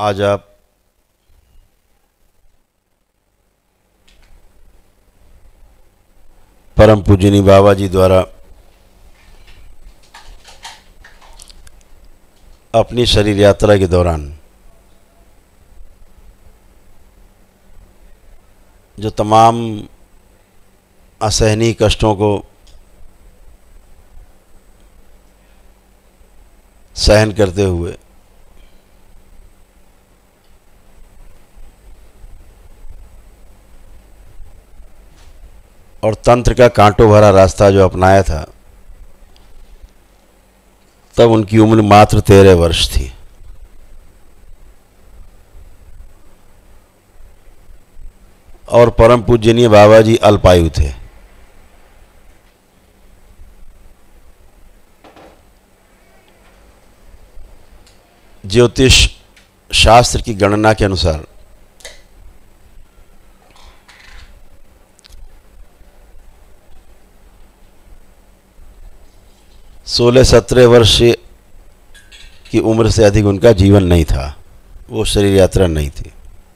आज आप परम पूजनीय बाबा जी द्वारा अपनी शरीर यात्रा के दौरान जो तमाम असहनीय कष्टों को सहन करते हुए और तंत्र का कांटों भरा रास्ता जो अपनाया था, तब उनकी उम्र मात्र 13 वर्ष थी। और परम पूजनीय बाबा जी अल्पायु थे। ज्योतिष शास्त्र की गणना के अनुसार 16-17 वर्ष की उम्र से अधिक उनका जीवन नहीं था, वो शरीर यात्रा नहीं थी।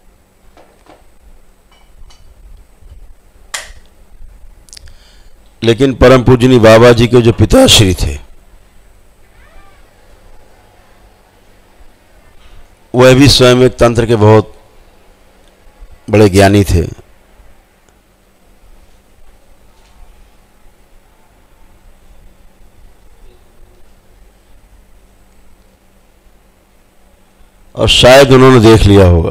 लेकिन परम पूजनीय बाबा जी के जो पिताश्री थे, वह भी स्वयं एक तंत्र के बहुत बड़े ज्ञानी थे। और शायद उन्होंने देख लिया होगा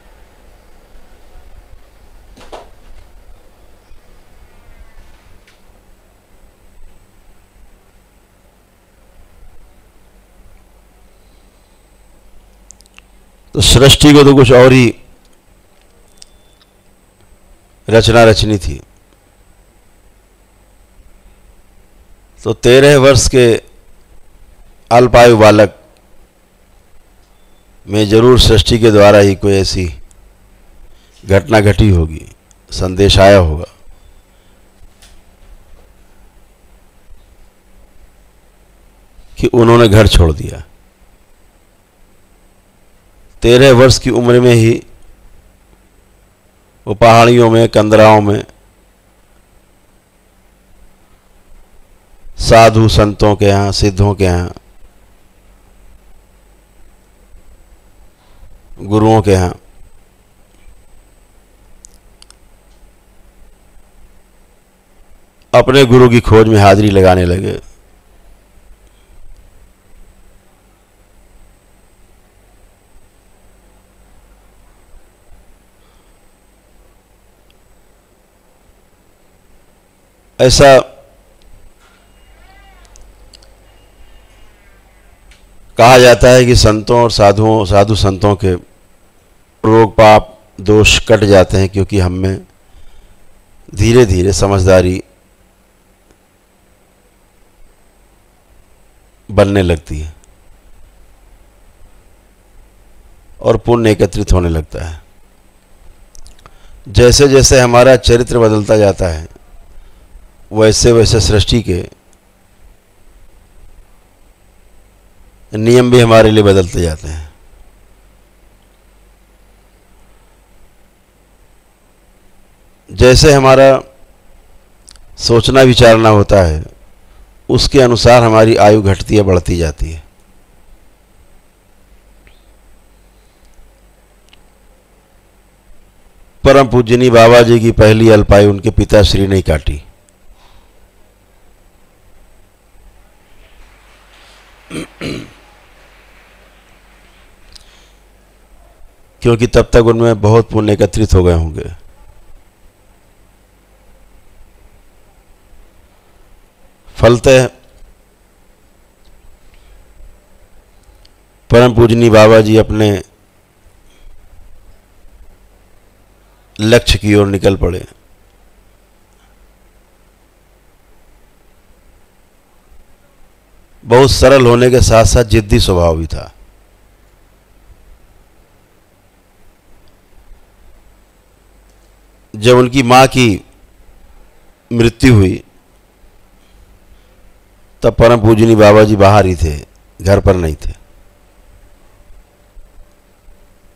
तो सृष्टि को तो कुछ और ही रचना रचनी थी। तो 13 वर्ष के अल्पायु बालक में जरूर सृष्टि के द्वारा ही कोई ऐसी घटना घटी होगी, संदेश आया होगा कि उन्होंने घर छोड़ दिया। 13 वर्ष की उम्र में ही वो पहाड़ियों में, कंदराओं में साधु संतों के यहाँ, सिद्धों के यहाँ, गुरुओं के यहाँ अपने गुरु की खोज में हाजिरी लगाने लगे। ऐसा कहा जाता है कि संतों और साधु संतों के रोग पाप दोष कट जाते हैं, क्योंकि हम में धीरे धीरे समझदारी बनने लगती है और पुण्य एकत्रित होने लगता है। जैसे जैसे हमारा चरित्र बदलता जाता है, वैसे वैसे सृष्टि के नियम भी हमारे लिए बदलते जाते हैं। जैसे हमारा सोचना विचारना होता है, उसके अनुसार हमारी आयु घटती है, बढ़ती जाती है। परम पूजनीय बाबा जी की पहली अल्पायु उनके पिताश्री ने काटी। क्योंकि तब तक उनमें बहुत पुण्य एकत्रित हो गए होंगे। फलतः परम पूजनीय बाबा जी अपने लक्ष्य की ओर निकल पड़े। बहुत सरल होने के साथ साथ जिद्दी स्वभाव भी था। जब उनकी मां की मृत्यु हुई, तब परम पूजनीय बाबा जी बाहर ही थे, घर पर नहीं थे।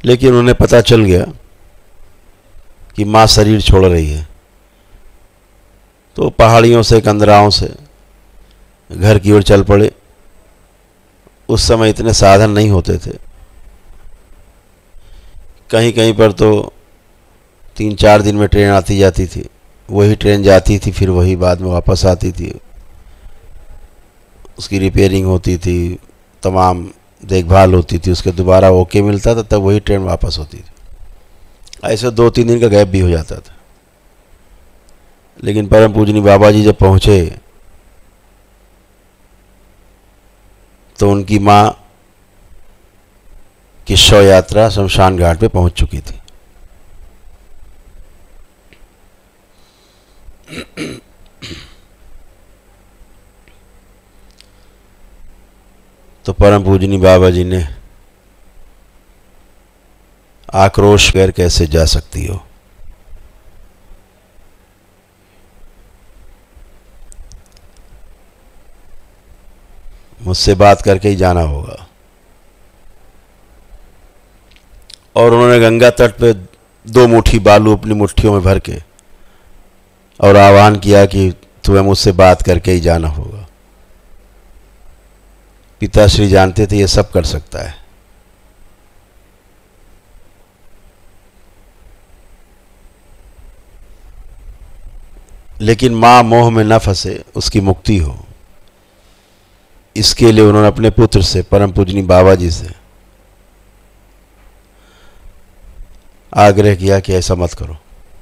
लेकिन उन्हें पता चल गया कि माँ शरीर छोड़ रही है, तो पहाड़ियों से कंदराओं से घर की ओर चल पड़े। उस समय इतने साधन नहीं होते थे, कहीं कहीं पर तो 3-4 दिन में ट्रेन आती जाती थी, वही ट्रेन जाती थी, फिर वही बाद में वापस आती थी, उसकी रिपेयरिंग होती थी, तमाम देखभाल होती थी, उसके दोबारा ओके मिलता था, तब वही ट्रेन वापस होती थी। ऐसे 2-3 दिन का गैप भी हो जाता था। लेकिन परम पूजनी बाबा जी जब पहुँचे तो उनकी माँ की शव यात्रा शमशान घाट पे पहुँच चुकी थी। तो परम पूजनी बाबा जी ने आक्रोश कर, कैसे जा सकती हो, मुझसे बात करके ही जाना होगा। और उन्होंने गंगा तट पे 2 मुट्ठी बालू अपनी मुट्ठियों में भर के और आह्वान किया कि तुम्हें मुझसे बात करके ही जाना होगा। पिताश्री जानते थे ये सब कर सकता है, लेकिन मां मोह में न फंसे, उसकी मुक्ति हो, इसके लिए उन्होंने अपने पुत्र से, परम पूजनी बाबा जी से आग्रह किया कि ऐसा मत करो।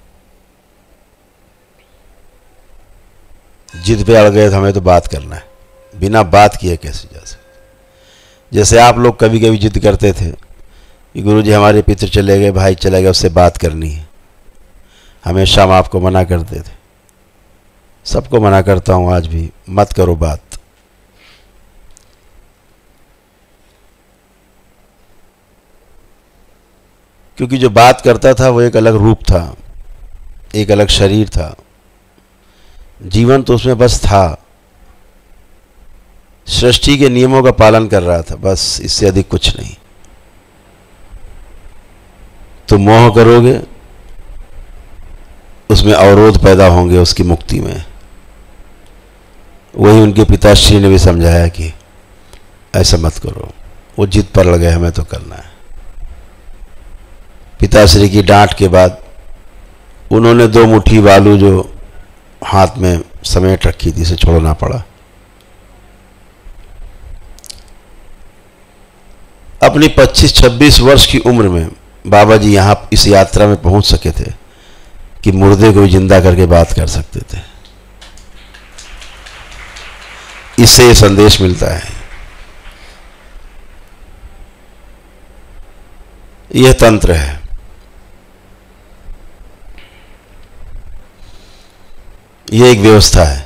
जिद पे अड़ गए तो हमें तो बात करना है, बिना बात किए कैसे जा सकते। जैसे आप लोग कभी कभी जिद करते थे कि गुरुजी हमारे पितर चले गए, भाई चले गए, उससे बात करनी है, हमेशा हम आपको मना करते थे। सबको मना करता हूं आज भी, मत करो बात। क्योंकि जो बात करता था वो एक अलग रूप था, एक अलग शरीर था, जीवन तो उसमें बस था, सृष्टि के नियमों का पालन कर रहा था, बस, इससे अधिक कुछ नहीं। तो मोह करोगे, उसमें अवरोध पैदा होंगे उसकी मुक्ति में। वही उनके पिताश्री ने भी समझाया कि ऐसा मत करो। वो जिद पर लगे, हमें तो करना है। पिताश्री की डांट के बाद उन्होंने 2 मुट्ठी बालू जो हाथ में समेट रखी थी, इसे छोड़ना पड़ा। अपनी 25-26 वर्ष की उम्र में बाबा जी यहाँ इस यात्रा में पहुंच सके थे कि मुर्दे को जिंदा करके बात कर सकते थे। इससे ये संदेश मिलता है, यह तंत्र है। यह एक व्यवस्था है।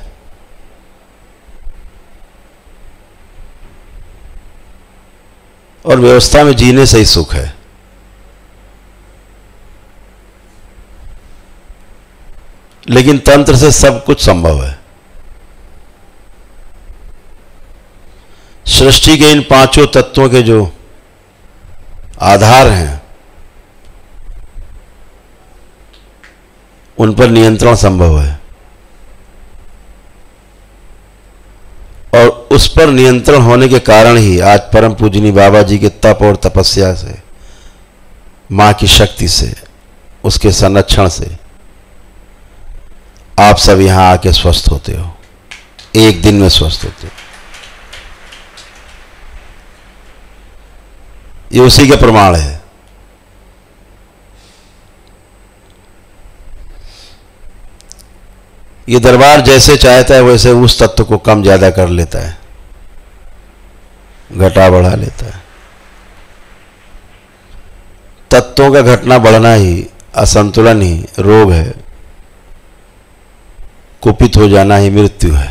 और व्यवस्था में जीने से ही सुख है। लेकिन तंत्र से सब कुछ संभव है। सृष्टि के इन 5 तत्वों के जो आधार हैं, उन पर नियंत्रण संभव है। और उस पर नियंत्रण होने के कारण ही आज परम पूजनी बाबा जी के तप और तपस्या से, मां की शक्ति से, उसके संरक्षण से आप सब यहां आके स्वस्थ होते हो, एक दिन में स्वस्थ होते हो। ये उसी के प्रमाण है। ये दरबार जैसे चाहता है वैसे उस तत्व को कम ज्यादा कर लेता है, घटा बढ़ा लेता है। तत्वों का घटना बढ़ना ही, असंतुलन ही रोग है, कुपित हो जाना ही मृत्यु है।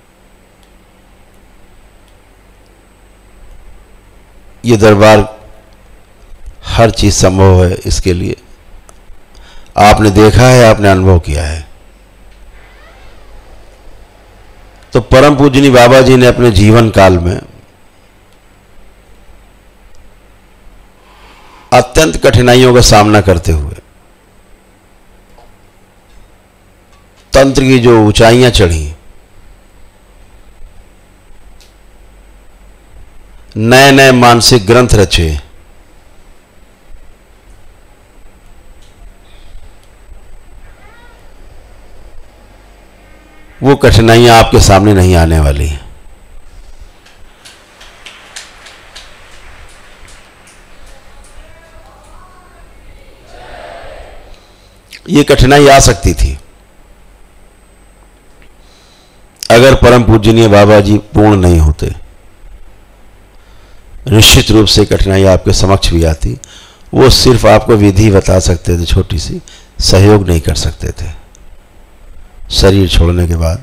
ये दरबार हर चीज संभव है। इसके लिए आपने देखा है, आपने अनुभव किया है। तो परम पूजनी बाबा जी ने अपने जीवन काल में अत्यंत कठिनाइयों का सामना करते हुए तंत्र की जो ऊंचाइयां चढ़ी, नए नए मानसिक ग्रंथ रचे, वो कठिनाइयां आपके सामने नहीं आने वाली हैं। ये कठिनाई आ सकती थी अगर परम पूजनीय बाबा जी पूर्ण नहीं होते। निश्चित रूप से कठिनाई आपके समक्ष भी आती, वो सिर्फ आपको विधि बता सकते थे, छोटी सी, सहयोग नहीं कर सकते थे। शरीर छोड़ने के बाद,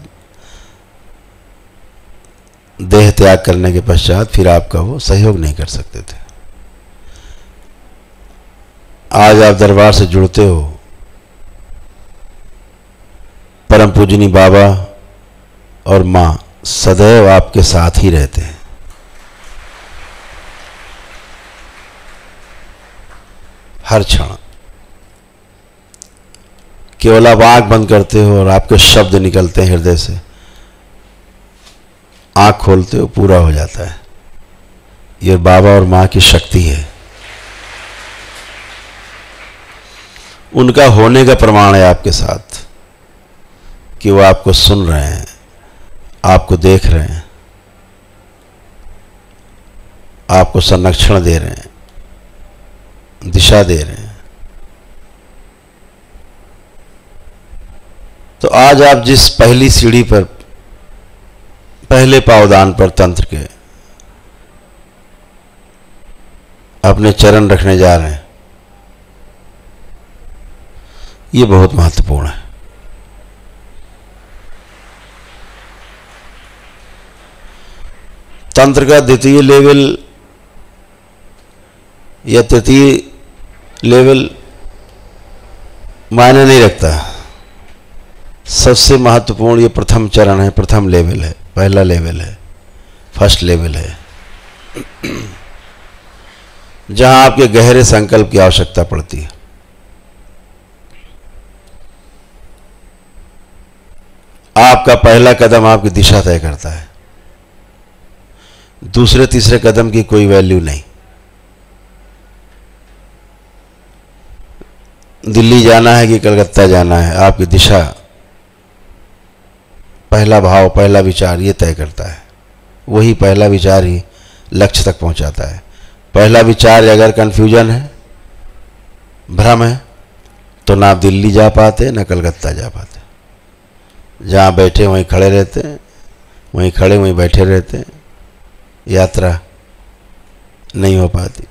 देह त्याग करने के पश्चात फिर आपका वो सहयोग नहीं कर सकते थे। आज आप दरबार से जुड़ते हो, परम पूजनी बाबा और मां सदैव आपके साथ ही रहते हैं। हर क्षण केवल आप आंख बंद करते हो और आपके शब्द निकलते हैं हृदय से, आंख खोलते हो पूरा हो जाता है। ये बाबा और मां की शक्ति है, उनका होने का प्रमाण है आपके साथ कि वो आपको सुन रहे हैं, आपको देख रहे हैं, आपको संरक्षण दे रहे हैं, दिशा दे रहे हैं। तो आज आप जिस पहली सीढ़ी पर, पहले पावदान पर तंत्र के अपने चरण रखने जा रहे हैं, ये बहुत महत्वपूर्ण है। तंत्र का द्वितीय लेवल या तृतीय लेवल मायने नहीं रखता। सबसे महत्वपूर्ण ये प्रथम चरण है, प्रथम लेवल है, पहला लेवल है, फर्स्ट लेवल है, जहां आपके गहरे संकल्प की आवश्यकता पड़ती है। आपका पहला कदम आपकी दिशा तय करता है, दूसरे तीसरे कदम की कोई वैल्यू नहीं। दिल्ली जाना है कि कलकत्ता जाना है, आपकी दिशा, पहला भाव, पहला विचार ये तय करता है। वही पहला विचार ही लक्ष्य तक पहुंचाता है। पहला विचार अगर कंफ्यूजन है, भ्रम है, तो ना आप दिल्ली जा पाते ना कलकत्ता जा पाते। जहाँ बैठे वहीं खड़े रहते हैं, वहीं खड़े वहीं बैठे रहते हैं, यात्रा नहीं हो पाती।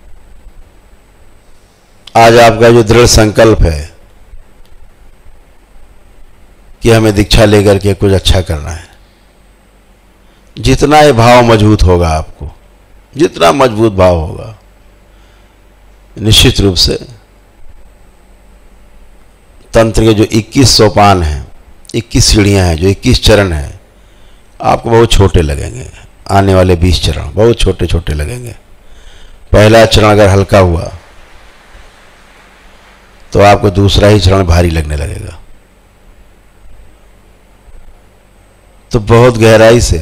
आज आपका जो दृढ़ संकल्प है कि हमें दीक्षा लेकर के कुछ अच्छा करना है, जितना ये भाव मजबूत होगा, आपको जितना मजबूत भाव होगा, निश्चित रूप से तंत्र के जो 21 सोपान हैं, 21 सीढ़ियां हैं, जो 21 चरण हैं, आपको बहुत छोटे लगेंगे। आने वाले 20 चरण बहुत छोटे छोटे लगेंगे। पहला चरण अगर हल्का हुआ तो आपको दूसरा ही चरण भारी लगने लगेगा। तो बहुत गहराई से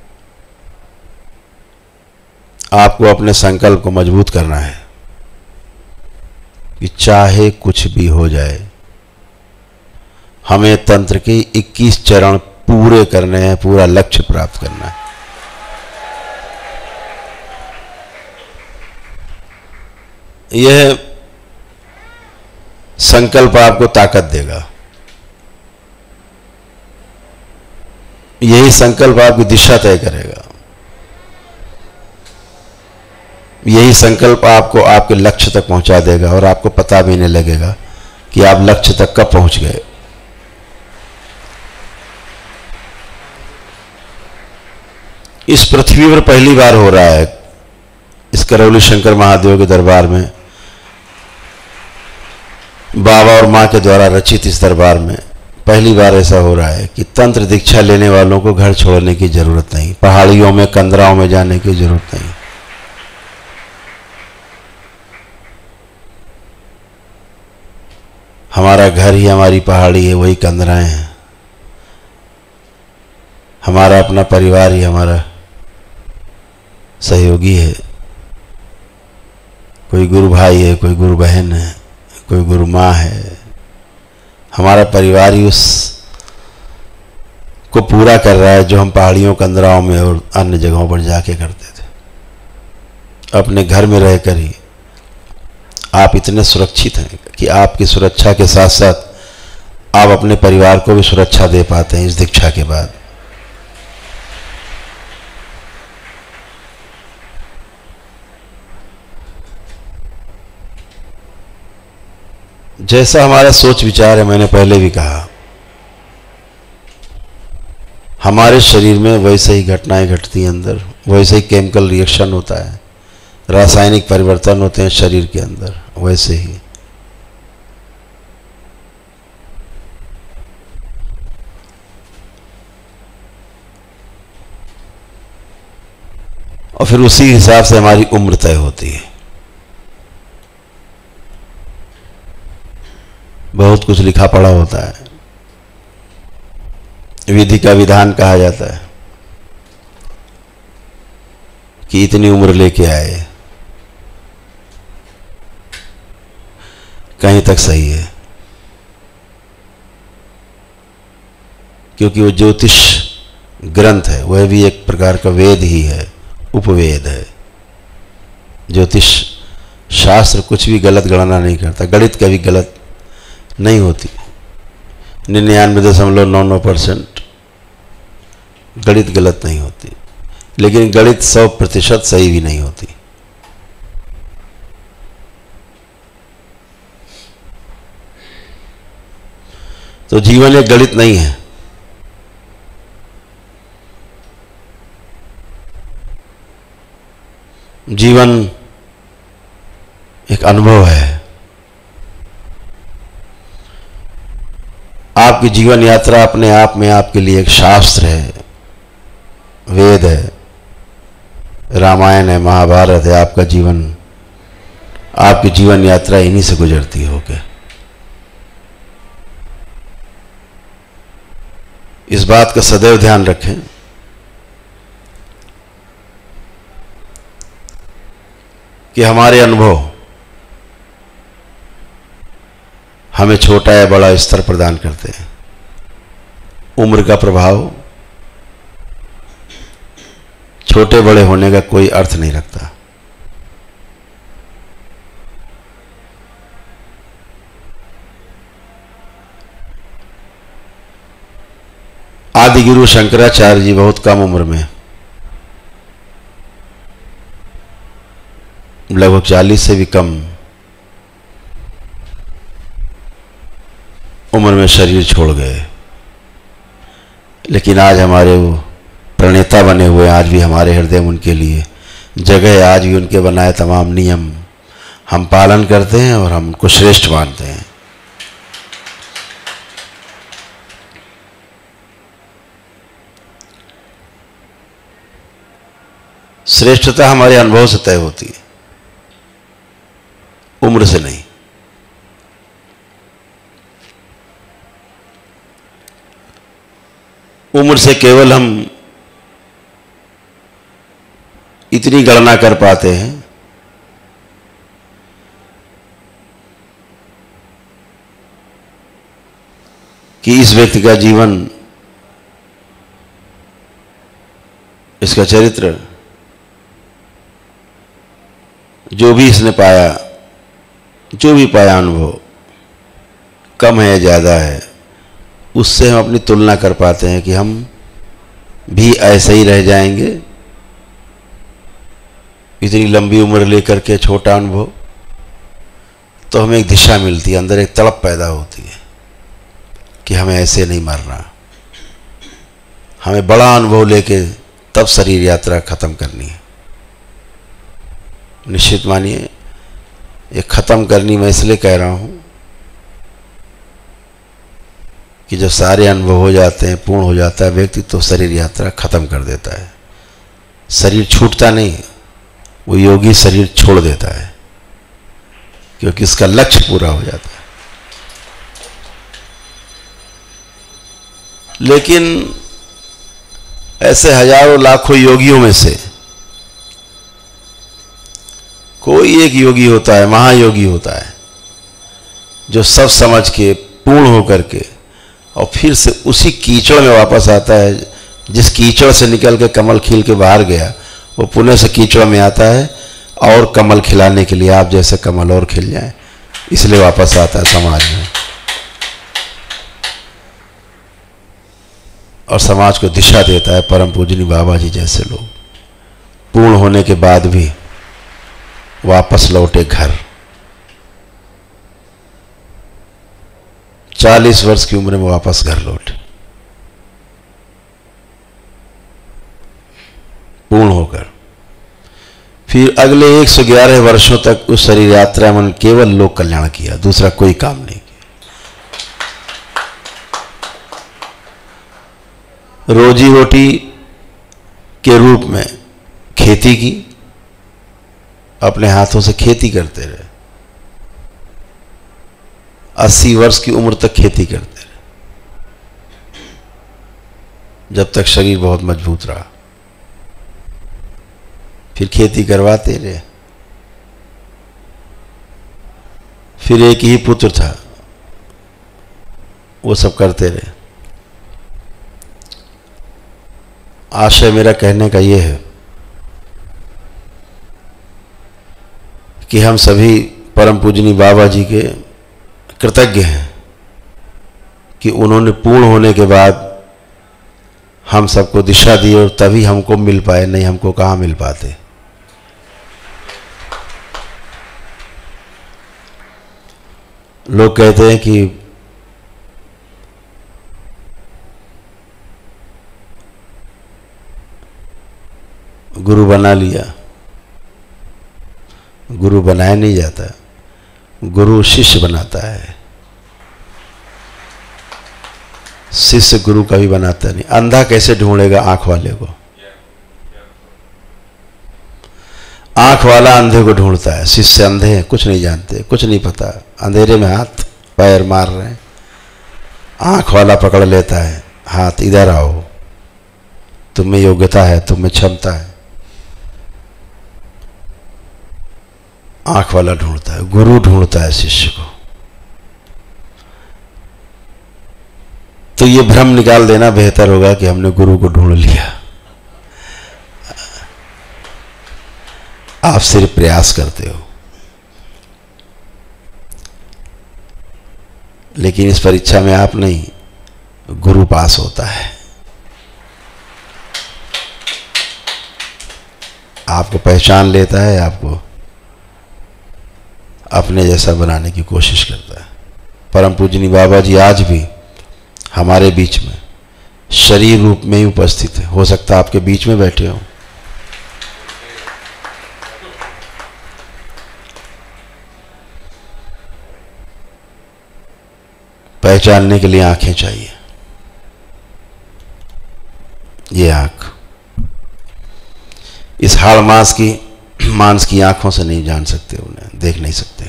आपको अपने संकल्प को मजबूत करना है कि चाहे कुछ भी हो जाए, हमें तंत्र के 21 चरण पूरे करने हैं, पूरा लक्ष्य प्राप्त करना है। यह संकल्प आपको ताकत देगा, यही संकल्प आपकी दिशा तय करेगा, यही संकल्प आपको आपके लक्ष्य तक पहुंचा देगा और आपको पता भी नहीं लगेगा कि आप लक्ष्य तक कब पहुंच गए। इस पृथ्वी पर पहली बार हो रहा है, इस करौली शंकर महादेव के दरबार में, बाबा और मां के द्वारा रचित इस दरबार में पहली बार ऐसा हो रहा है कि तंत्र दीक्षा लेने वालों को घर छोड़ने की जरूरत नहीं, पहाड़ियों में, कंदराओं में जाने की जरूरत नहीं। हमारा घर ही हमारी पहाड़ी है, वही कंदराएं हैं। हमारा अपना परिवार ही हमारा सहयोगी है। कोई गुरु भाई है, कोई गुरु बहन है, कोई गुरु माँ है। हमारा परिवार ही उस को पूरा कर रहा है जो हम पहाड़ियों, कंदराओं में और अन्य जगहों पर जाके करते थे। अपने घर में रहकर ही आप इतने सुरक्षित हैं कि आपकी सुरक्षा के साथ साथ आप अपने परिवार को भी सुरक्षा दे पाते हैं इस दीक्षा के बाद। जैसा हमारा सोच विचार है, मैंने पहले भी कहा, हमारे शरीर में वैसे ही घटनाएं घटती हैं, अंदर वैसे ही केमिकल रिएक्शन होता है, रासायनिक परिवर्तन होते हैं शरीर के अंदर, वैसे ही और फिर उसी हिसाब से हमारी उम्र तय होती है। बहुत कुछ लिखा पढ़ा होता है, विधि का विधान कहा जाता है कि इतनी उम्र लेके आए, कहीं तक सही है, क्योंकि वो ज्योतिष ग्रंथ है, वह भी एक प्रकार का वेद ही है, उपवेद है। ज्योतिष शास्त्र कुछ भी गलत गणना नहीं करता, गणित कभी गलत नहीं होती। 99.99% गणित गलत नहीं होती, लेकिन गणित 100% सही भी नहीं होती। तो जीवन एक गणित नहीं है। जीवन एक अनुभव है। आपकी जीवन यात्रा अपने आप में आपके लिए एक शास्त्र है, वेद है, रामायण है, महाभारत है। आपका जीवन, आपकी जीवन यात्रा इन्हीं से गुजरती होगी। इस बात का सदैव ध्यान रखें कि हमारे अनुभव हमें छोटा या बड़ा स्तर प्रदान करते हैं। उम्र का प्रभाव छोटे बड़े होने का कोई अर्थ नहीं रखता। आदि गुरु शंकराचार्य जी बहुत कम उम्र में, लगभग 40 से भी कम उम्र में शरीर छोड़ गए, लेकिन आज हमारे वो प्रणेता बने हुए, आज भी हमारे हृदय में उनके लिए जगह है। आज भी उनके बनाए तमाम नियम हम पालन करते हैं और हम उनको श्रेष्ठ मानते हैं। श्रेष्ठता हमारे अनुभव से तय होती है, उम्र से नहीं। उम्र से केवल हम इतनी गणना कर पाते हैं कि इस व्यक्ति का जीवन, इसका चरित्र, जो भी इसने पाया, जो भी पाया अनुभव, कम है या ज़्यादा है, उससे हम अपनी तुलना कर पाते हैं कि हम भी ऐसे ही रह जाएंगे। इतनी लंबी उम्र लेकर के छोटा अनुभव, तो हमें एक दिशा मिलती है, अंदर एक तड़प पैदा होती है कि हमें ऐसे नहीं मरना, हमें बड़ा अनुभव लेके तब शरीर यात्रा खत्म करनी है। निश्चित मानिए, ये खत्म करनी मैं इसलिए कह रहा हूं कि जब सारे अनुभव हो जाते हैं, पूर्ण हो जाता है व्यक्ति, तो शरीर यात्रा खत्म कर देता है। शरीर छूटता नहीं, वो योगी शरीर छोड़ देता है, क्योंकि इसका लक्ष्य पूरा हो जाता है। लेकिन ऐसे हजारों लाखों योगियों में से कोई एक योगी होता है, महायोगी होता है, जो सब समझ के पूर्ण होकर के और फिर से उसी कीचड़ में वापस आता है। जिस कीचड़ से निकल के कमल खिल के बाहर गया, वो पुनः से कीचड़ में आता है और कमल खिलाने के लिए, आप जैसे कमल और खिल जाए, इसलिए वापस आता है समाज में और समाज को दिशा देता है। परम पूजनीय बाबा जी जैसे लोग पूर्ण होने के बाद भी वापस लौटे घर। 40 वर्ष की उम्र में वापस घर लौटे, पूर्ण होकर। फिर अगले 111 वर्षों तक उस शरीर यात्रा में केवल लोक कल्याण किया, दूसरा कोई काम नहीं किया। रोजी रोटी के रूप में खेती की, अपने हाथों से खेती करते रहे। 80 वर्ष की उम्र तक खेती करते रहे, जब तक शरीर बहुत मजबूत रहा। फिर खेती करवाते रहे। फिर एक ही पुत्र था, वो सब करते रहे। आशय मेरा कहने का ये है कि हम सभी परम पूजनीय बाबा जी के कृतज्ञ हैं कि उन्होंने पूर्ण होने के बाद हम सबको दिशा दी और तभी हमको मिल पाए, नहीं हमको कहाँ मिल पाते। लोग कहते हैं कि गुरु बना लिया, गुरु बनाया नहीं जाता, गुरु शिष्य बनाता है, शिष्य गुरु कभी बनाता नहीं। अंधा कैसे ढूंढेगा आंख वाले को? आंख वाला अंधे को ढूंढता है। शिष्य अंधे हैं, कुछ नहीं जानते, कुछ नहीं पता, अंधेरे में हाथ पैर मार रहे हैं। आंख वाला पकड़ लेता है, हाथ इधर आओ, तुम में योग्यता है, तुम में क्षमता है। आंख वाला ढूंढता है, गुरु ढूंढता है शिष्य को। तो ये भ्रम निकाल देना बेहतर होगा कि हमने गुरु को ढूंढ लिया। आप सिर्फ प्रयास करते हो, लेकिन इस परीक्षा में आप नहीं, गुरु पास होता है। आपको पहचान लेता है, आपको अपने जैसा बनाने की कोशिश करता है। परम पूजनीय बाबा जी आज भी हमारे बीच में शरीर रूप में ही उपस्थित है। हो सकता है आपके बीच में बैठे हो। पहचानने के लिए आंखें चाहिए। ये आंख इस हाड़ मांस की आंखों से नहीं जान सकते, उन्हें देख नहीं सकते।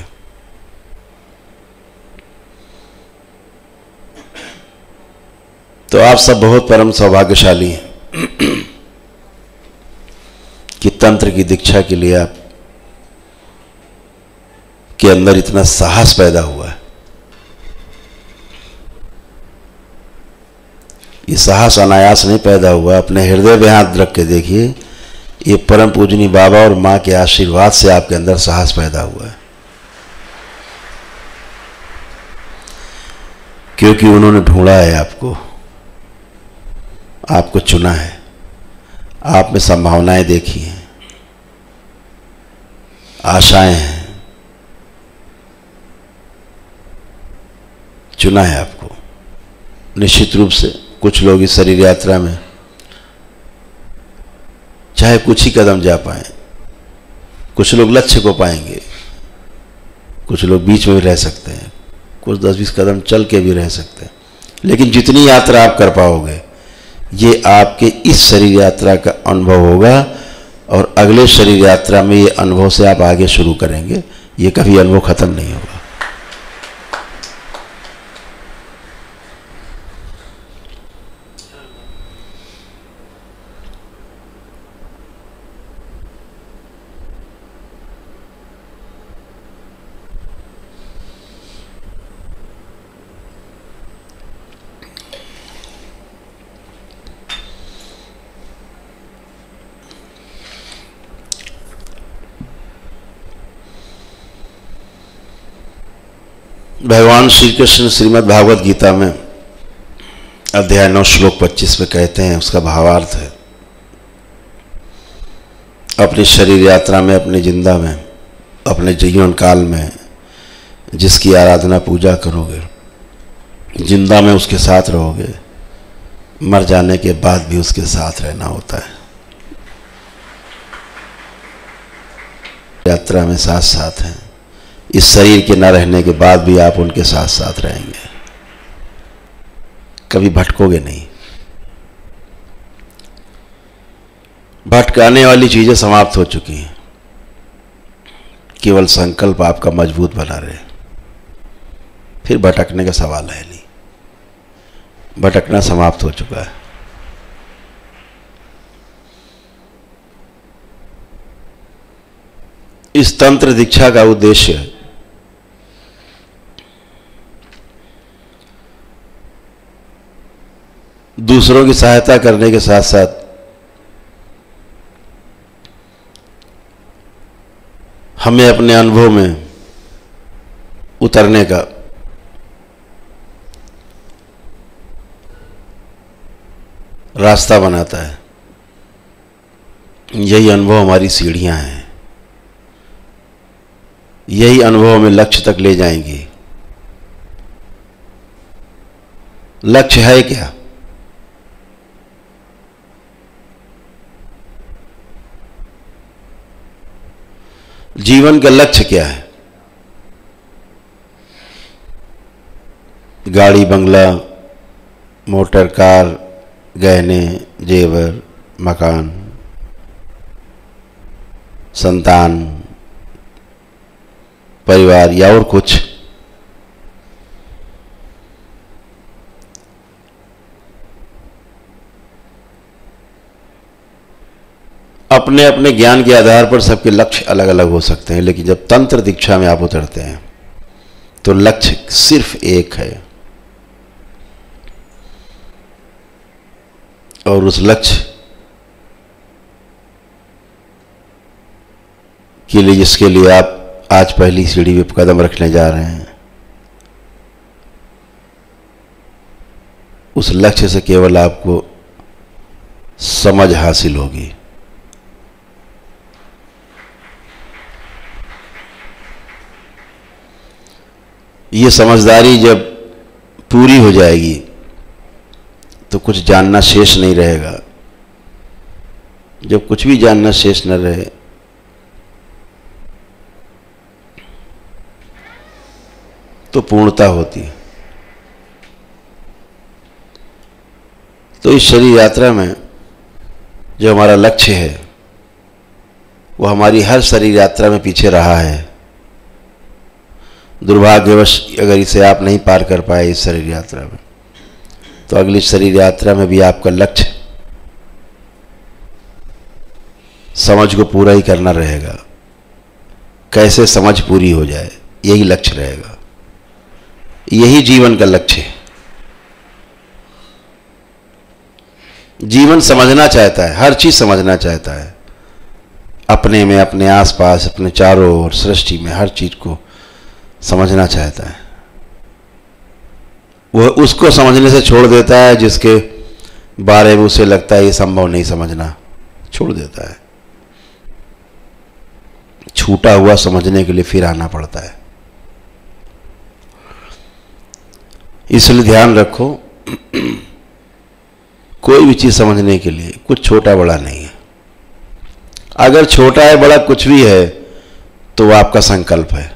तो आप सब बहुत परम सौभाग्यशाली हैं कि तंत्र की दीक्षा के लिए आप के अंदर इतना साहस पैदा हुआ है। ये साहस अनायास नहीं पैदा हुआ। अपने हृदय में हाथ रख के देखिए, ये परम पूजनीय बाबा और माँ के आशीर्वाद से आपके अंदर साहस पैदा हुआ है, क्योंकि उन्होंने ढूंढा है आपको, आपको चुना है, आप में संभावनाएं देखी हैं, आशाएं हैं, चुना है आपको। निश्चित रूप से कुछ लोग इस शरीर यात्रा में चाहे कुछ ही कदम जा पाए, कुछ लोग लक्ष्य को पाएंगे, कुछ लोग बीच में भी रह सकते हैं, कुछ 10-20 कदम चल के भी रह सकते हैं। लेकिन जितनी यात्रा आप कर पाओगे, ये आपके इस शरीर यात्रा का अनुभव होगा और अगले शरीर यात्रा में ये अनुभव से आप आगे शुरू करेंगे। ये कभी अनुभव खत्म नहीं होगा। भगवान श्री कृष्ण श्रीमद् भागवत गीता में अध्याय 9 श्लोक 25 में कहते हैं, उसका भावार्थ है, अपनी शरीर यात्रा में, अपनी जिंदा में, अपने जीवन काल में जिसकी आराधना पूजा करोगे, जिंदा में उसके साथ रहोगे, मर जाने के बाद भी उसके साथ रहना होता है। यात्रा में साथ साथ हैं, इस शरीर के न रहने के बाद भी आप उनके साथ साथ रहेंगे, कभी भटकोगे नहीं। भटकाने वाली चीजें समाप्त हो चुकी हैं, केवल संकल्प आपका मजबूत बना रहे, फिर भटकने का सवाल है नहीं, भटकना समाप्त हो चुका है। इस तंत्र दीक्षा का उद्देश्य दूसरों की सहायता करने के साथ साथ हमें अपने अनुभव में उतरने का रास्ता बनाता है। यही अनुभव हमारी सीढ़ियां हैं, यही अनुभव हमें लक्ष्य तक ले जाएंगी। लक्ष्य है क्या? जीवन का लक्ष्य क्या है? गाड़ी, बंगला, मोटर, कार, गहने, जेवर, मकान, संतान, परिवार या और कुछ? अपने अपने ज्ञान के आधार पर सबके लक्ष्य अलग अलग हो सकते हैं, लेकिन जब तंत्र दीक्षा में आप उतरते हैं तो लक्ष्य सिर्फ एक है, और उस लक्ष्य के लिए, जिसके लिए आप आज पहली सीढ़ी पे कदम रखने जा रहे हैं, उस लक्ष्य से केवल आपको समझ हासिल होगी। ये समझदारी जब पूरी हो जाएगी तो कुछ जानना शेष नहीं रहेगा। जब कुछ भी जानना शेष न रहे तो पूर्णता होती है। तो इस शरीर यात्रा में जो हमारा लक्ष्य है वो हमारी हर शरीर यात्रा में पीछे रहा है। दुर्भाग्यवश अगर इसे आप नहीं पार कर पाए इस शरीर यात्रा में, तो अगली शरीर यात्रा में भी आपका लक्ष्य समझ को पूरा ही करना रहेगा। कैसे समझ पूरी हो जाए, यही लक्ष्य रहेगा, यही जीवन का लक्ष्य है। जीवन समझना चाहता है, हर चीज समझना चाहता है, अपने में, अपने आसपास, अपने चारों ओर, सृष्टि में हर चीज को समझना चाहता है। वह उसको समझने से छोड़ देता है जिसके बारे में उसे लगता है ये संभव नहीं समझना, छोड़ देता है। छूटा हुआ समझने के लिए फिर आना पड़ता है। इसलिए ध्यान रखो, कोई भी चीज समझने के लिए कुछ छोटा बड़ा नहीं है। अगर छोटा है बड़ा कुछ भी है तो वह आपका संकल्प है।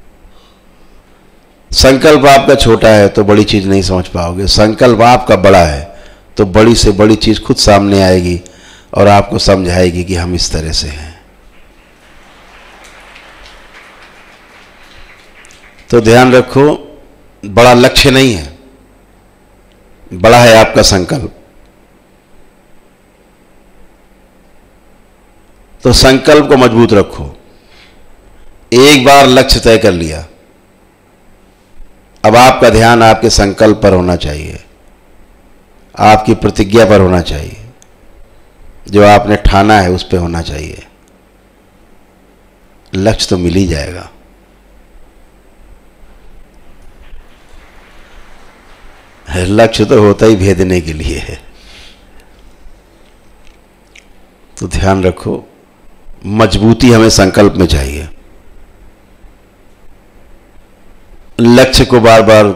संकल्प आपका छोटा है तो बड़ी चीज नहीं समझ पाओगे। संकल्प आपका बड़ा है तो बड़ी से बड़ी चीज खुद सामने आएगी और आपको समझाएगी कि हम इस तरह से हैं। तो ध्यान रखो, बड़ा लक्ष्य नहीं है, बड़ा है आपका संकल्प। तो संकल्प को मजबूत रखो। एक बार लक्ष्य तय कर लिया, अब आपका ध्यान आपके संकल्प पर होना चाहिए, आपकी प्रतिज्ञा पर होना चाहिए, जो आपने ठाना है उस पर होना चाहिए। लक्ष्य तो मिल ही जाएगा। लक्ष्य तो होता ही भेदने के लिए है। तो ध्यान रखो, मजबूती हमें संकल्प में चाहिए। लक्ष्य को बार बार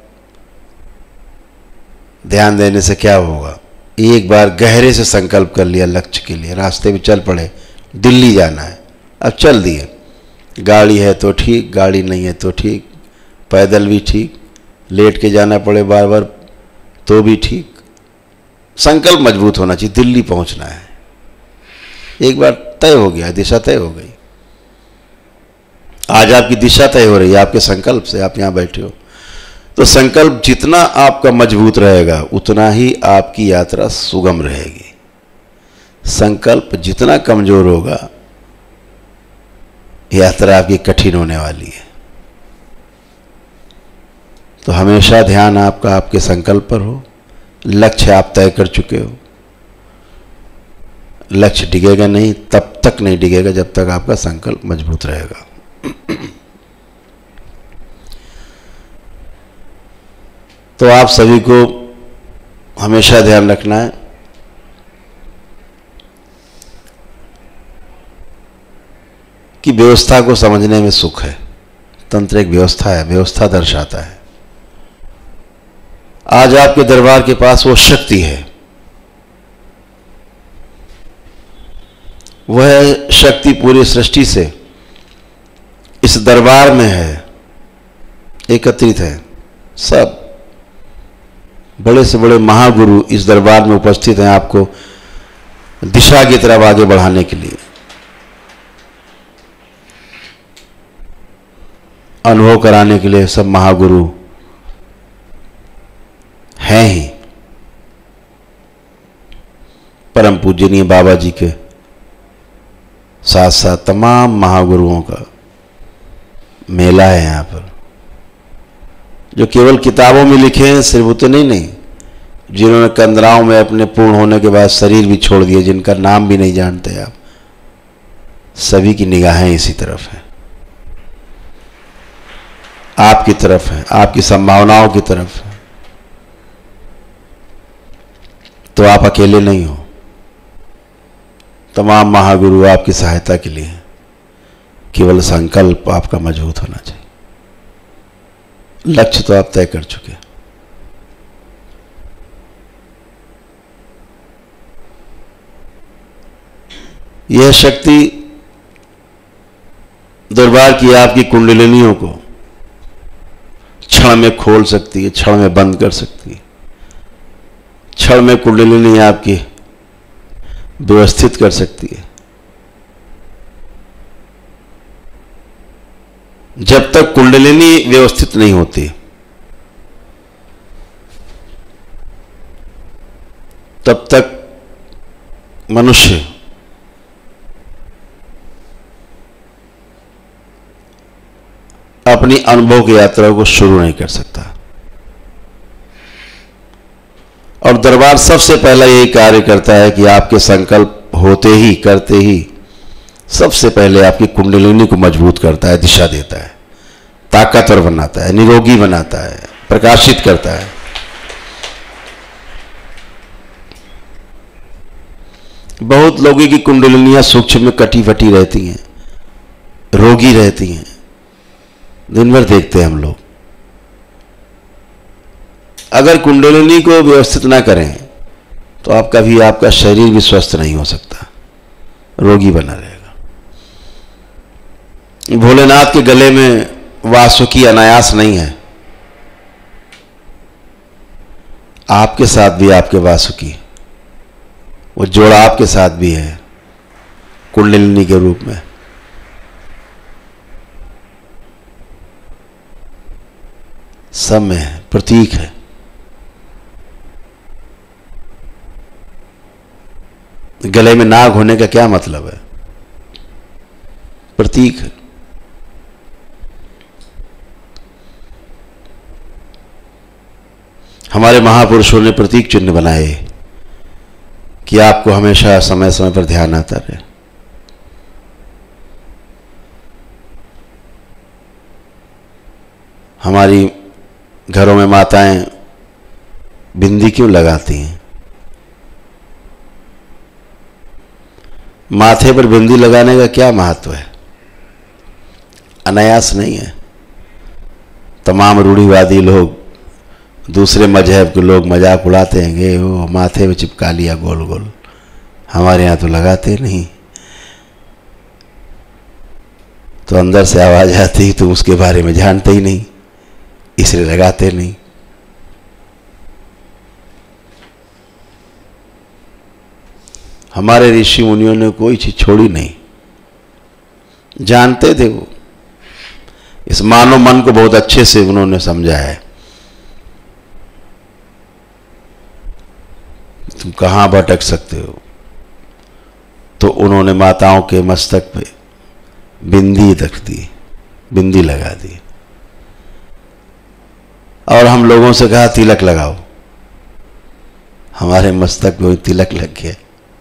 ध्यान देने से क्या होगा? एक बार गहरे से संकल्प कर लिया लक्ष्य के लिए, रास्ते में चल पड़े, दिल्ली जाना है, अब चल दिए। गाड़ी है तो ठीक, गाड़ी नहीं है तो ठीक, पैदल भी ठीक, लेट के जाना पड़े बार बार तो भी ठीक। संकल्प मजबूत होना चाहिए, दिल्ली पहुंचना है। एक बार तय हो गया, दिशा तय हो गई। आज आपकी दिशा तय हो रही है आपके संकल्प से, आप यहां बैठे हो। तो संकल्प जितना आपका मजबूत रहेगा उतना ही आपकी यात्रा सुगम रहेगी। संकल्प जितना कमजोर होगा यात्रा आपकी कठिन होने वाली है। तो हमेशा ध्यान आपका आपके संकल्प पर हो। लक्ष्य आप तय कर चुके हो, लक्ष्य डिगेगा नहीं, तब तक नहीं डिगेगा जब तक आपका संकल्प मजबूत रहेगा। तो आप सभी को हमेशा ध्यान रखना है कि व्यवस्था को समझने में सुख है। तंत्र एक व्यवस्था है, व्यवस्था दर्शाता है। आज आपके दरबार के पास वो शक्ति है, वह शक्ति पूरी सृष्टि से इस दरबार में है, एकत्रित है। सब बड़े से बड़े महागुरु इस दरबार में उपस्थित हैं आपको दिशा की तरफ आगे बढ़ाने के लिए, अनुभव कराने के लिए। सब महागुरु हैं ही। परम पूजनीय बाबा जी के साथ साथ तमाम महागुरुओं का मेला है यहाँ पर, जो केवल किताबों में लिखे हैं सिर्फ उतने नहीं, जिन्होंने कंदराओं में अपने पूर्ण होने के बाद शरीर भी छोड़ दिए, जिनका नाम भी नहीं जानते आप, सभी की निगाहें इसी तरफ हैं, आपकी तरफ है, आपकी संभावनाओं की तरफ है। तो आप अकेले नहीं हो, तमाम महागुरु आपकी सहायता के लिए हैं। केवल संकल्प आपका मजबूत होना चाहिए। लक्ष्य तो आप तय कर चुके। यह शक्ति दरबार की आपकी कुंडलिनियों को क्षण में खोल सकती है, क्षण में बंद कर सकती है। क्षण में कुंडलिनी आपकी व्यवस्थित कर सकती है। जब तक कुंडलिनी व्यवस्थित नहीं होती तब तक मनुष्य अपनी अनुभव की यात्रा को शुरू नहीं कर सकता। और दरबार सबसे पहला यही कार्य करता है कि आपके संकल्प होते ही, करते ही सबसे पहले आपकी कुंडलिनी को मजबूत करता है, दिशा देता है, ताकतवर बनाता है, निरोगी बनाता है, प्रकाशित करता है। बहुत लोगों की कुंडलिनियां सूक्ष्म में कटी फटी रहती हैं, रोगी रहती हैं, दिन भर देखते हैं हम लोग। अगर कुंडलिनी को व्यवस्थित ना करें तो आपका भी, आपका शरीर भी स्वस्थ नहीं हो सकता, रोगी बना रहेगा। भोलेनाथ के गले में वासुकी अनायास नहीं है, आपके साथ भी आपके वासुकी, वो जोड़ा आपके साथ भी है कुंडलिनी के रूप में। सब में है, प्रतीक है। गले में नाग होने का क्या मतलब है? प्रतीक है। हमारे महापुरुषों ने प्रतीक चिन्ह बनाए कि आपको हमेशा समय समय पर ध्यान आता रहे। हमारी घरों में माताएं बिंदी क्यों लगाती हैं? माथे पर बिंदी लगाने का क्या महत्व है? अनायास नहीं है। तमाम रूढ़िवादी लोग, दूसरे मजहब के लोग मजाक उड़ाते हैं कि वो माथे में चिपका लिया गोल गोल। हमारे यहाँ तो लगाते नहीं। तो अंदर से आवाज आती, तुम उसके बारे में जानते ही नहीं, इसलिए लगाते नहीं। हमारे ऋषि मुनियों ने कोई चीज छोड़ी नहीं, जानते थे वो। इस मानव मन को बहुत अच्छे से उन्होंने समझा है। तुम कहां भटक सकते हो, तो उन्होंने माताओं के मस्तक पे बिंदी रख दी, बिंदी लगा दी। और हम लोगों से कहा तिलक लगाओ, हमारे मस्तक पे तिलक लग गया।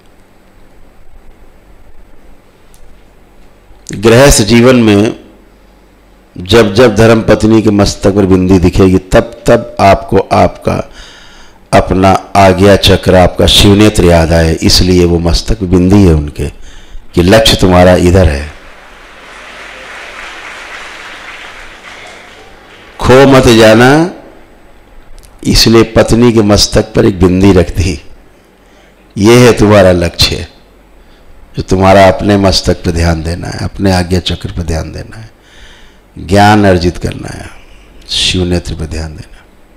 गृहस्थ जीवन में जब जब धर्म पत्नी के मस्तक पर बिंदी दिखेगी, तब तब आपको आपका अपना आज्ञा चक्र, आपका शिवनेत्र याद आए। इसलिए वो मस्तक पे बिंदी है उनके, कि लक्ष्य तुम्हारा इधर है, खो मत जाना। इसलिए पत्नी के मस्तक पर एक बिंदी रख दी। ये है तुम्हारा लक्ष्य, जो तुम्हारा अपने मस्तक पर ध्यान देना है, अपने आज्ञा चक्र पर ध्यान देना है, ज्ञान अर्जित करना है, शिवनेत्र पर ध्यान देना।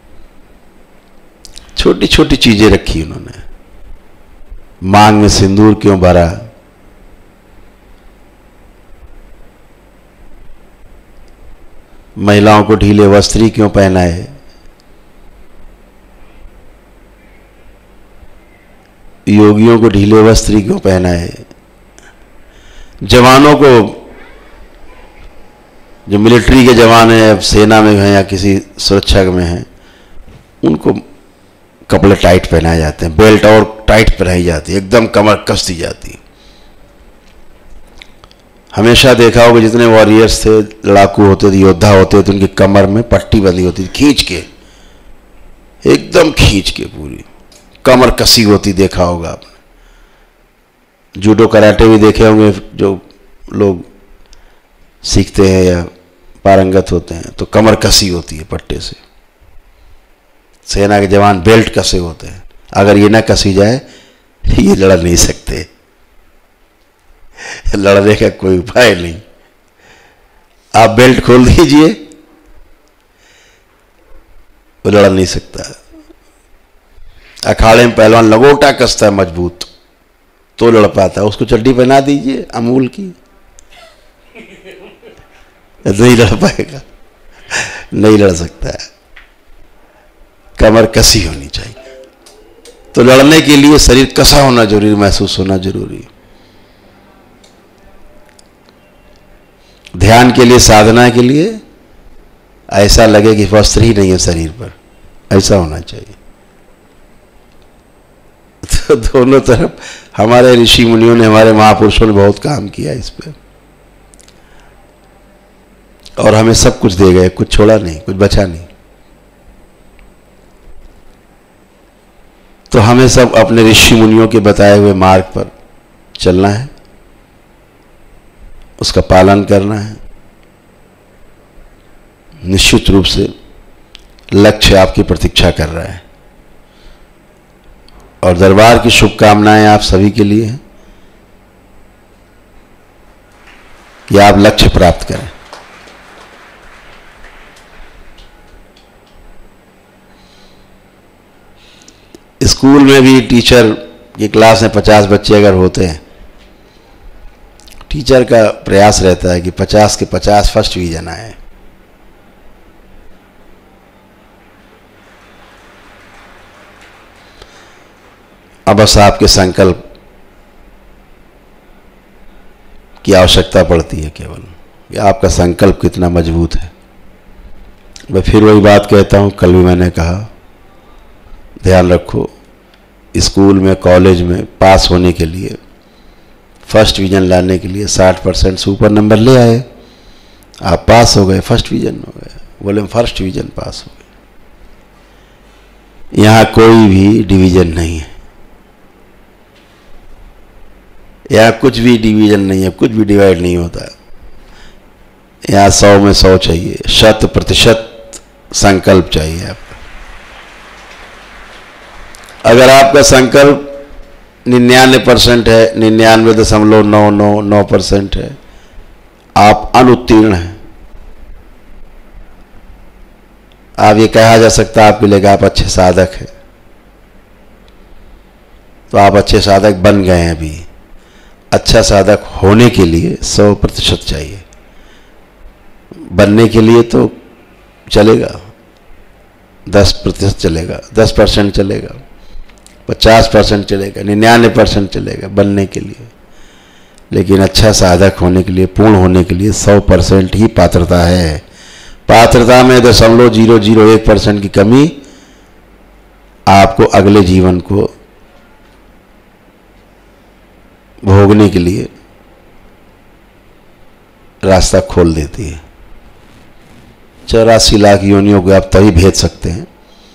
छोटी छोटी चीजें रखी उन्होंने। मांग में सिंदूर क्यों भरा? महिलाओं को ढीले वस्त्र क्यों पहनाए? योगियों को ढीले वस्त्र क्यों पहनाए? जवानों को, जो मिलिट्री के जवान हैं, अब सेना में हैं या किसी सुरक्षा में हैं, उनको कपड़े टाइट पहनाए जाते हैं, बेल्ट और टाइट पहनाई जाती है, एकदम कमर कस दी जाती है। हमेशा देखा होगा जितने वॉरियर्स थे, लड़ाकू होते थे, योद्धा होते थे, उनकी कमर में पट्टी बंधी होती थी, खींच के, एकदम खींच के पूरी कमर कसी होती, देखा होगा आपने। जूडो कराटे भी देखे होंगे, जो लोग सीखते हैं या पारंगत होते हैं, तो कमर कसी होती है पट्टे से। सेना के जवान बेल्ट कसे होते हैं, अगर ये ना कसी जाए ये लड़ नहीं सकते, लड़ने का कोई उपाय नहीं। आप बेल्ट खोल दीजिए, वो लड़ नहीं सकता। अखाड़े में पहलवान लगोटा कसता है मजबूत, तो लड़ पाता है। उसको चड्डी पहना दीजिए अमूल की, नहीं लड़ पाएगा, नहीं लड़ सकता है। कमर कसी होनी चाहिए। तो लड़ने के लिए शरीर कसा होना जरूरी, महसूस होना जरूरी। ध्यान के लिए, साधना के लिए ऐसा लगे कि वस्त्र ही नहीं है शरीर पर, ऐसा होना चाहिए। तो दोनों तरफ हमारे ऋषि मुनियों ने, हमारे महापुरुषों ने बहुत काम किया इस पे, और हमें सब कुछ दे गए, कुछ छोड़ा नहीं, कुछ बचा नहीं। तो हमें सब अपने ऋषि मुनियों के बताए हुए मार्ग पर चलना है, उसका पालन करना है। निश्चित रूप से लक्ष्य आपकी प्रतीक्षा कर रहा है, और दरबार की शुभकामनाएं आप सभी के लिए हैं कि आप लक्ष्य प्राप्त करें। स्कूल में भी टीचर की क्लास में 50 बच्चे अगर होते हैं, टीचर का प्रयास रहता है कि 50 के 50 फर्स्ट डिवीजन आए। अब बस आपके संकल्प की आवश्यकता पड़ती है केवल, कि आपका संकल्प कितना मजबूत है। मैं फिर वही बात कहता हूँ, कल भी मैंने कहा, ध्यान रखो, स्कूल में, कॉलेज में पास होने के लिए, फर्स्ट डिवीजन लाने के लिए 60% से ऊपर नंबर ले आए, आप पास हो गए, फर्स्ट डिवीजन हो गए। बोले हम फर्स्ट डिवीजन पास हो गए। यहाँ कोई भी डिवीजन नहीं है, यहाँ कुछ भी डिवीजन नहीं है, कुछ भी डिवाइड नहीं होता। यहाँ 100 में 100 चाहिए, 100% संकल्प चाहिए आपका। अगर आपका संकल्प 99% है, 99.999% है, आप अनुत्तीर्ण हैं। आप ये कहा जा सकता है आपके लिए आप अच्छे साधक हैं, तो आप अच्छे साधक बन गए हैं। अभी अच्छा साधक होने के लिए 100% चाहिए, बनने के लिए तो चलेगा 10% चलेगा, 10% चलेगा, 50% चलेगा, 99% चलेगा बनने के लिए। लेकिन अच्छा साधक होने के लिए, पूर्ण होने के लिए 100% ही पात्रता है। पात्रता में 0.001% की कमी आपको अगले जीवन को भोगने के लिए रास्ता खोल देती है। 84 लाख योनियों को आप तभी भेज सकते हैं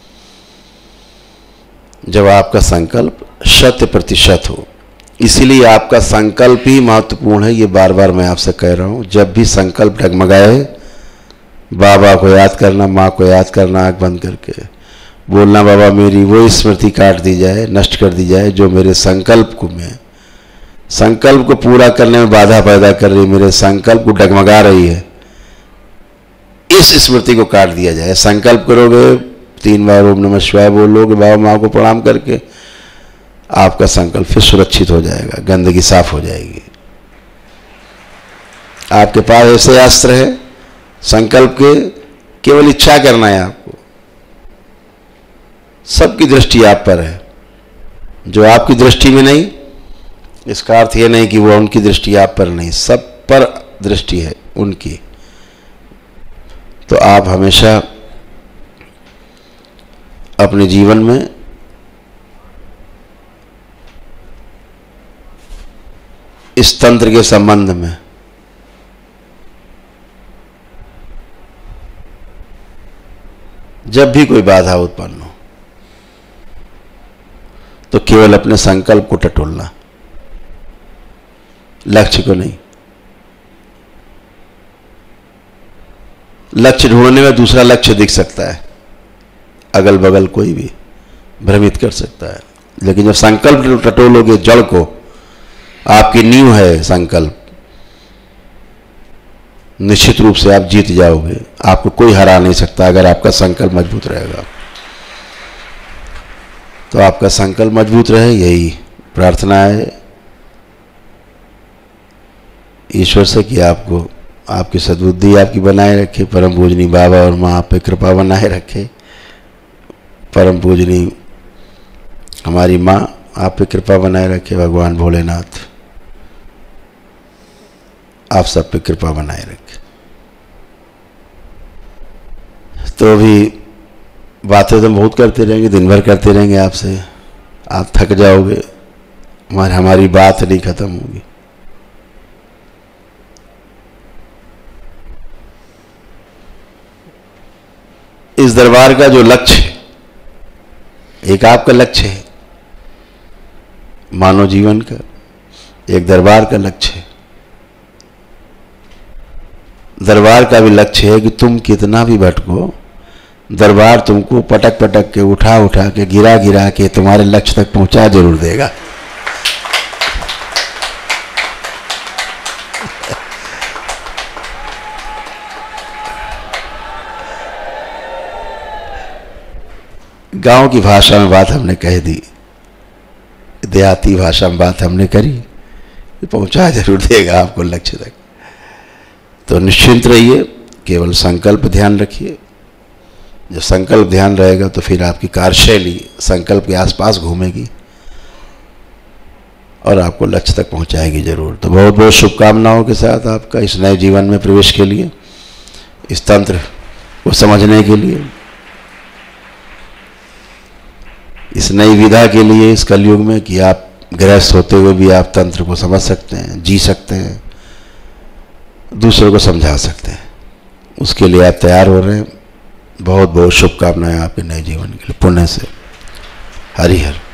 जब आपका संकल्प 100% हो। इसीलिए आपका संकल्प ही महत्वपूर्ण है। ये बार बार मैं आपसे कह रहा हूं, जब भी संकल्प डगमगाए, बाबा को याद करना, माँ को याद करना, आँख बंद करके बोलना, बाबा मेरी वो स्मृति काट दी जाए, नष्ट कर दी जाए जो मेरे संकल्प को पूरा करने में बाधा पैदा कर रही, मेरे संकल्प को डगमगा रही है, इस स्मृति को काट दिया जाए। संकल्प करोगे, 3 बार ओम नमः शिवाय बोलोगे, बाबा माँ को प्रणाम करके, आपका संकल्प फिर सुरक्षित हो जाएगा, गंदगी साफ हो जाएगी। आपके पास ऐसे अस्त्र है संकल्प के, केवल इच्छा करना है आपको। सबकी दृष्टि आप पर है, जो आपकी दृष्टि में नहीं, इसका अर्थ यह नहीं कि वो उनकी दृष्टि आप पर नहीं, सब पर दृष्टि है उनकी। तो आप हमेशा अपने जीवन में इस तंत्र के संबंध में जब भी कोई बाधा उत्पन्न हो तो केवल अपने संकल्प को टटोलना, लक्ष्य को नहीं। लक्ष्य ढूंढने में दूसरा लक्ष्य दिख सकता है, अगल बगल कोई भी भ्रमित कर सकता है, लेकिन जब संकल्प टटोलोगे जड़ को, आपकी नींव है संकल्प, निश्चित रूप से आप जीत जाओगे। आपको कोई हरा नहीं सकता अगर आपका संकल्प मजबूत रहेगा। तो आपका संकल्प मजबूत रहे, यही प्रार्थना है ईश्वर से कि आपको आपकी सद्बुद्धि आपकी बनाए रखे, परम पूजनी बाबा और माँ आप पे कृपा बनाए रखे। परम पूजनी हमारी माँ आप पे कृपा बनाए रखे। भगवान भोलेनाथ आप सब पे कृपा बनाए रखे। तो अभी बातें तो बहुत करते रहेंगे, दिन भर करते रहेंगे आपसे, आप थक जाओगे, हमारी बात नहीं खत्म होगी। इस दरबार का जो लक्ष्य है, एक आपका लक्ष्य है मानव जीवन का, एक दरबार का लक्ष्य है। दरबार का भी लक्ष्य है कि तुम कितना भी भटको, दरबार तुमको पटक पटक के, उठा उठा के, गिरा गिरा के तुम्हारे लक्ष्य तक पहुंचा जरूर देगा। गांव की भाषा में बात हमने कह दी, देहाती भाषा में बात हमने करी, पहुंचा जरूर देगा आपको लक्ष्य तक। तो निश्चिंत रहिए, केवल संकल्प ध्यान रखिए। जब संकल्प ध्यान रहेगा तो फिर आपकी कार्यशैली संकल्प के आसपास घूमेगी और आपको लक्ष्य तक पहुंचाएगी जरूर। तो बहुत बहुत शुभकामनाओं के साथ आपका इस नए जीवन में प्रवेश के लिए, इस तंत्र को समझने के लिए, इस नई विधा के लिए इस कलयुग में कि आप गृहस्थ होते हुए भी आप तंत्र को समझ सकते हैं, जी सकते हैं, दूसरों को समझा सकते हैं। उसके लिए आप तैयार हो रहे हैं। बहुत बहुत शुभकामनाएं आपके नए जीवन के लिए। पुण्य से। हरिहर।